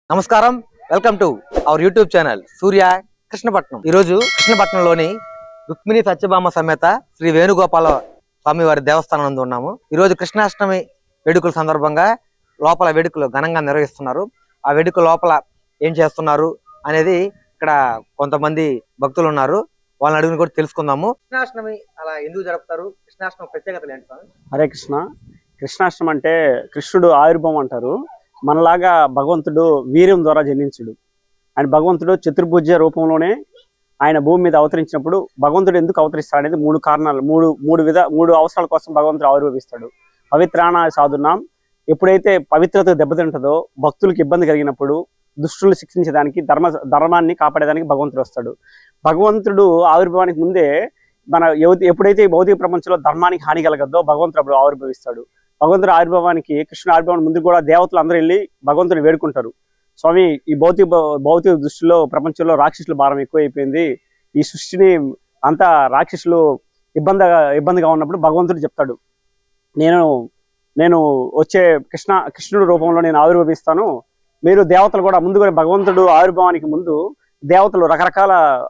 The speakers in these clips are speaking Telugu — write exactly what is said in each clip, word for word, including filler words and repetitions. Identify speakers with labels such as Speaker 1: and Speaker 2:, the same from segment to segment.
Speaker 1: నమస్కారం welcome to our YouTube channel Surya Krishnapatnam. ఈరోజు కృష్ణపట్నంలోని రుక్మిణి సత్యభామ సమేత శ్రీ వేణుగోపాల స్వామి వారి దేవస్థానం నందు ఉన్నాము. ఈరోజు కృష్ణాష్టమి వేడుకల సందర్భంగా లోపల వేడుకలు ఘనంగా నిర్వహిస్తున్నారు. ఆ వేడుక లోపల ఏం చేస్తున్నారు అనేది ఇక్కడ కొంతమంది భక్తులు ఉన్నారు, వాళ్ళని అడిగిన కూడా తెలుసుకుందాము. కృష్ణాష్టమి అలా ఎందుకు జరుపుతారు? కృష్ణాష్టమి ప్రత్యేకతలు ఏంటి?
Speaker 2: హరే కృష్ణ. కృష్ణాష్టమి అంటే కృష్ణుడు ఆవిర్భావం అంటారు. మనలాగా భగవంతుడు వీర్యం ద్వారా జన్మించుడు. ఆయన భగవంతుడు చతుర్భుజ రూపంలోనే ఆయన భూమి మీద అవతరించినప్పుడు భగవంతుడు ఎందుకు అవతరిస్తాడు అనేది మూడు కారణాలు, మూడు మూడు విధ మూడు అవసరాల కోసం భగవంతుడు ఆవిర్భవిస్తాడు. పవిత్రాణ సాధునాం, ఎప్పుడైతే పవిత్రత దెబ్బతింటుందో, భక్తులకు ఇబ్బంది కలిగినప్పుడు, దుష్టులు శిక్షించడానికి, ధర్మ ధర్మాన్ని కాపాడేదానికి భగవంతుడు వస్తాడు. భగవంతుడు ఆవిర్భావానికి ముందే మన ఎప్పుడైతే భౌతిక ప్రపంచంలో ధర్మానికి హాని కలగద్దో భగవంతుడు అప్పుడు ఆవిర్భవిస్తాడు. భగవంతుడి ఆవిర్భావానికి, కృష్ణుడు ఆవిర్భావం ముందు కూడా దేవతలు అందరూ వెళ్ళి భగవంతుని వేడుకుంటారు. స్వామి, ఈ భౌతిక భౌతిక దృష్టిలో ప్రపంచంలో రాక్షసుల భారం ఎక్కువైపోయింది, ఈ సృష్టిని అంతా రాక్షసులు ఇబ్బందిగా ఇబ్బందిగా ఉన్నప్పుడు భగవంతుడు చెప్తాడు, నేను నేను వచ్చే కృష్ణ కృష్ణుడు రూపంలో నేను ఆవిర్భవిస్తాను. మీరు దేవతలు కూడా ముందు కూడా భగవంతుడు ఆవిర్భావానికి ముందు దేవతలు రకరకాల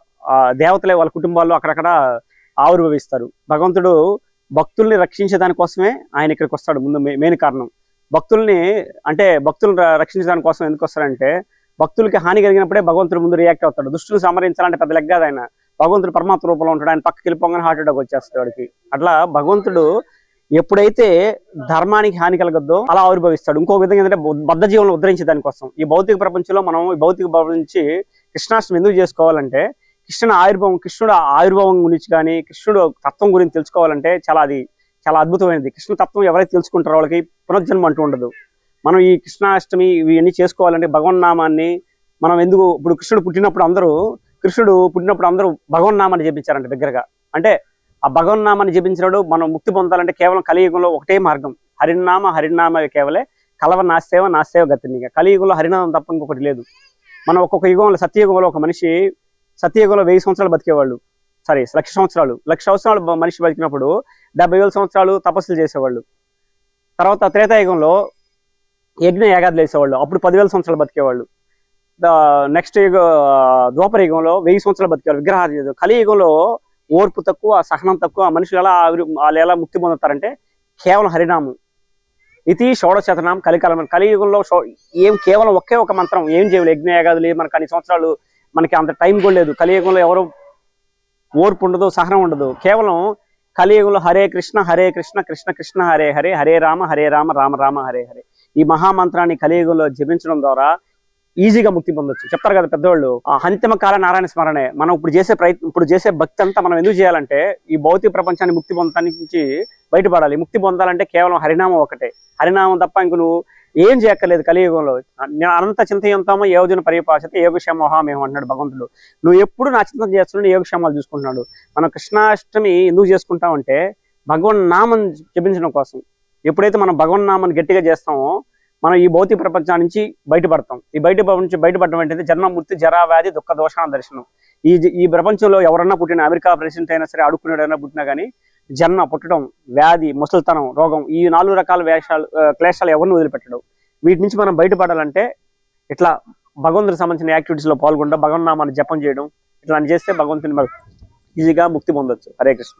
Speaker 2: దేవతలే వాళ్ళ కుటుంబాల్లో అక్కడక్కడ ఆవిర్భవిస్తారు. భగవంతుడు భక్తుల్ని రక్షించే దానికోసమే ఆయన ఇక్కడికి వస్తాడు. ముందు మెయిన్ కారణం భక్తుల్ని, అంటే భక్తులను రక్షించే దానికోసం ఎందుకు వస్తాడంటే, భక్తులకి హాని కలిగినప్పుడే భగవంతుడు ముందు రియాక్ట్ అవుతాడు. దుష్టులు సంహరించాలంటే పెద్ద లెగ్గాదు ఆయన. భగవంతుడు పరమాత్మ రూపంలో ఉంటాడు, ఆయన పక్కకి వెళ్ళిపోగానే హార్ట్ అటాక్ వచ్చేస్తాడు వాడికి. అట్లా భగవంతుడు ఎప్పుడైతే ధర్మానికి హాని కలగద్దో అలా ఆవిర్భవిస్తాడు. ఇంకో విధంగా ఏంటంటే బద్ధ జీవనం ఉద్ధరించే దానికోసం. ఈ భౌతిక ప్రపంచంలో మనం ఈ భౌతిక ప్రపంచం నుంచి కృష్ణాష్టమి ఎందుకు చేసుకోవాలంటే, కృష్ణుడు ఆవిర్భావం కృష్ణుడు ఆవిర్భావం గురించి కానీ కృష్ణుడు తత్వం గురించి తెలుసుకోవాలంటే చాలా అది చాలా అద్భుతమైనది. కృష్ణ తత్వం ఎవరైతే తెలుసుకుంటారో వాళ్ళకి పునర్జన్మ అంటూ ఉండదు. మనం ఈ కృష్ణాష్టమి ఇవన్నీ చేసుకోవాలంటే భగవన్నామాన్ని మనం ఎందుకు, ఇప్పుడు కృష్ణుడు పుట్టినప్పుడు అందరూ కృష్ణుడు పుట్టినప్పుడు అందరూ భగవన్నామాన్ని జపించారంట దగ్గరగా. అంటే ఆ భగవన్నామాన్ని జపించినప్పుడు మనం ముక్తి పొందాలంటే కేవలం కలియుగంలో ఒకటే మార్గం, హరినామ హరినామ కేవలే కలవ నాసేవ నాసేవ గతినిగా. కలియుగంలో హరినామం తప్ప ఇంకొకటి లేదు. మనం ఒక్కొక్క యుగంలో, సత్యయుగంలో ఒక మనిషి సత్యయుగంలో వెయ్యి సంవత్సరాలు బతికేవాళ్ళు, సారీ లక్ష సంవత్సరాలు లక్ష సంవత్సరాలు మనిషి బతికినప్పుడు డెబ్బై వేల సంవత్సరాలు తపస్సులు చేసేవాళ్ళు. తర్వాత త్రేతాయుగంలో యజ్ఞ యాగాదులు వేసేవాళ్ళు, అప్పుడు పదివేల సంవత్సరాలు బతికేవాళ్ళు. నెక్స్ట్ యుగ ద్వాపర యుగంలో వెయ్యి సంవత్సరాలు బతికేవాళ్ళు విగ్రహాలు. కలియుగంలో ఓర్పు తక్కువ, సహనం తక్కువ. మనుషులు ఎలా వాళ్ళు ఎలా ముక్తి పొందుతారంటే కేవలం హరినామం. ఇది షోడశతనాం కలికాలం. కలియుగంలో ఏం కేవలం ఒకే ఒక మంత్రం, ఏం చేయలేదు, యజ్ఞ యాగాదులు మనకు అన్ని సంవత్సరాలు మనకి అంత టైం కూడా లేదు. కలియుగంలో ఎవరు ఓర్పు ఉండదు, సహనం ఉండదు. కేవలం కలియుగంలో హరే కృష్ణ హరే కృష్ణ కృష్ణ కృష్ణ హరే హరే హరే రామ హరే రామ రామ రామ హరే హరే ఈ మహామంత్రాన్ని కలియుగంలో జపించడం ద్వారా ఈజీగా ముక్తి పొందొచ్చు. చెప్తారు కదా పెద్దవాళ్ళు, ఆ అంతిమ కాల నారాయణ స్మరణే. మనం ఇప్పుడు చేసే ప్రయత్నం, ఇప్పుడు చేసే భక్తి అంతా మనం ఎందుకు చేయాలంటే ఈ భౌతిక ప్రపంచాన్ని ముక్తి పొందడానికి నుంచి బయటపడాలి. ముక్తి పొందాలంటే కేవలం హరినామం ఒకటే, హరినామం తప్ప ఇంక నువ్వు ఏం చేయక్కర్లేదు. కలియుగంలో నేను అనంత చింతయంతామో యోజన పరిపాషతే యోగక్షేమోహామేహం అంటున్నాడు భగవంతుడు. నువ్వు ఎప్పుడు నా చింతన చేస్తున్నాడు, యోగక్షేమాలు చూసుకుంటున్నాడు. మనం కృష్ణాష్టమి ఎందుకు చేసుకుంటామంటే భగవన్ నామం జపించడం కోసం. ఎప్పుడైతే మనం భగవన్ నామాన్ని గట్టిగా చేస్తామో మనం ఈ భౌతిక ప్రపంచం నుంచి బయటపడతాం. ఈ బయట నుంచి బయటపడడం అంటే జన్మమూర్తి జరావ్యాధి దుఃఖ దోషాన దర్శనం. ఈ ఈ ప్రపంచంలో ఎవరన్నా పుట్టిన, అమెరికా ప్రెసిడెంట్ అయినా సరే, అడుక్కునేడైనా పుట్టినా కానీ జన్మ, పుట్టడం, వ్యాధి, ముసలితనం, రోగం, ఈ నాలుగు రకాల వేషాలు క్లేశాలు ఎవరిని వదిలిపెట్టడం. వీటి నుంచి మనం బయటపడాలంటే ఇట్లా భగవంతుడికి సంబంధించిన యాక్టివిటీస్లో పాల్గొనడం, భగవన్నామాన్ని జపం చేయడం, ఇట్లా చేస్తే భగవంతుని ఈజీగా ముక్తి పొందొచ్చు. హరే కృష్ణ.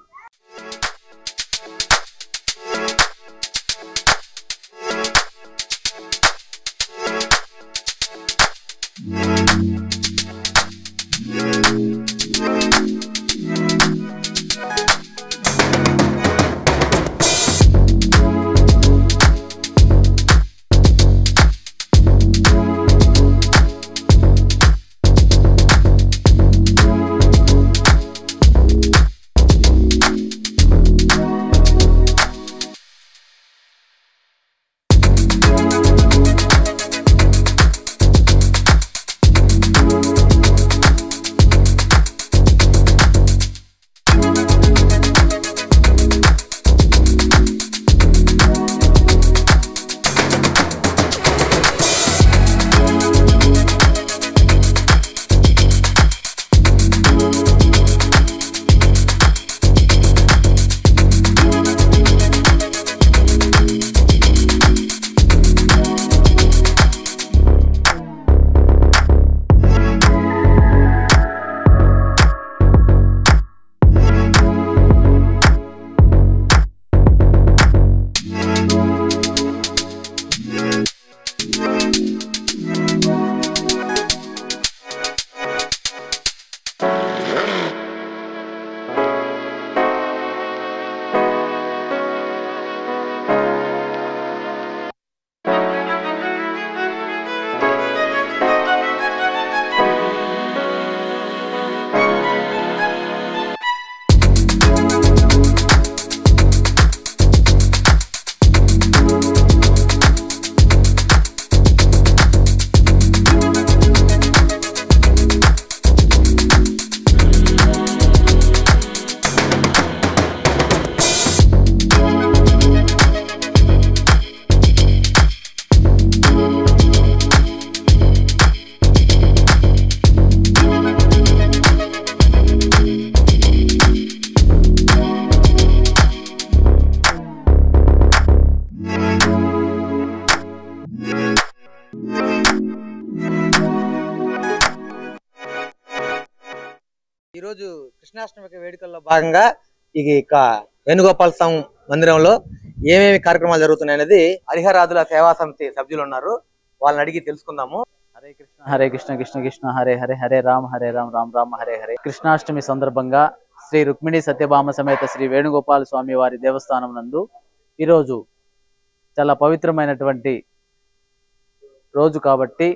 Speaker 1: ఈరోజు కృష్ణాష్టమి వేడుకల్లో భాగంగా ఈ వేణుగోపాల స్వామి మందిరంలో ఏమేమి కార్యక్రమాలు జరుగుతున్నాయి అనేది హరిహరాదుల సేవా సమితి సభ్యులు ఉన్నారు, వాళ్ళని అడిగి తెలుసుకుందాము.
Speaker 3: హరే కృష్ణ హరే కృష్ణ కృష్ణ కృష్ణ హరే హరే హరే రామ హరే రామ రామ రామ హరే హరే. కృష్ణాష్టమి సందర్భంగా శ్రీ రుక్మిణి సత్యభామ సమేత శ్రీ వేణుగోపాల స్వామి వారి దేవస్థానం నందు ఈరోజు చాలా పవిత్రమైనటువంటి రోజు కాబట్టి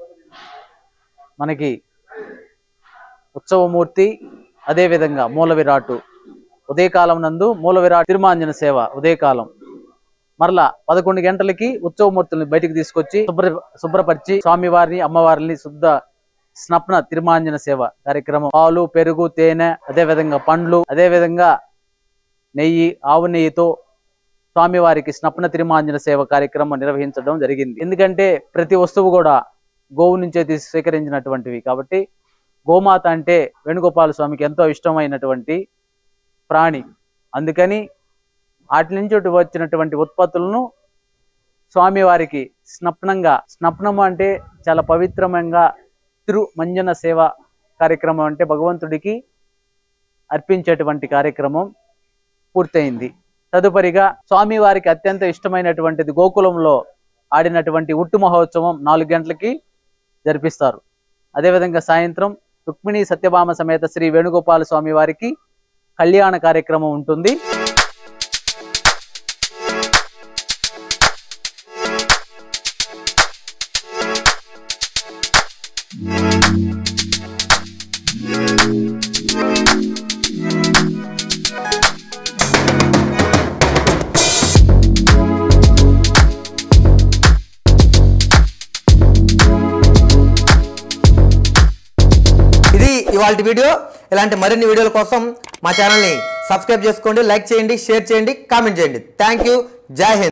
Speaker 3: మనకి ఉత్సవమూర్తి, అదేవిధంగా మూల విరాటు ఉదయకాలం నందు మూల విరాట్ తిరుమాంజన సేవ ఉదయకాలం, మరలా పదకొండు గంటలకి ఉత్సవమూర్తుల్ని బయటికి తీసుకొచ్చి శుభ్ర శుభ్రపరిచి స్వామివారిని అమ్మవారిని శుద్ధ స్నప్న తిరుమాంజన సేవ కార్యక్రమం, పాలు పెరుగు తేనె అదేవిధంగా పండ్లు అదేవిధంగా నెయ్యి ఆవు నెయ్యితో స్వామివారికి స్నప్న తిరుమాంజన సేవ కార్యక్రమం నిర్వహించడం జరిగింది. ఎందుకంటే ప్రతి వస్తువు కూడా గోవు నుంచే తీసి స్వీకరించినటువంటివి కాబట్టి గోమాత అంటే వేణుగోపాల స్వామికి ఎంతో ఇష్టమైనటువంటి ప్రాణి. అందుకని వాటి నుంచి వచ్చినటువంటి ఉత్పత్తులను స్వామివారికి స్నప్నంగా, స్నప్నము అంటే చాలా పవిత్రంగా తిరుమంజన సేవ కార్యక్రమం అంటే భగవంతుడికి అర్పించేటువంటి కార్యక్రమం పూర్తయింది. తదుపరిగా స్వామివారికి అత్యంత ఇష్టమైనటువంటిది గోకులంలో ఆడినటువంటి ఉట్టు మహోత్సవం నాలుగు గంటలకి జరిపిస్తారు. అదేవిధంగా సాయంత్రం రుక్మిణి సత్యభామ సమేత శ్రీ వేణుగోపాల స్వామి వారికి కళ్యాణ కార్యక్రమం ఉంటుంది.
Speaker 1: ఇవాళ వీడియో. ఇలాంటి మరిన్ని వీడియోల కోసం మా ఛానల్ని సబ్స్క్రైబ్ చేసుకోండి, లైక్ చేయండి, షేర్ చేయండి, కామెంట్ చేయండి. Thank you. జై హింద్.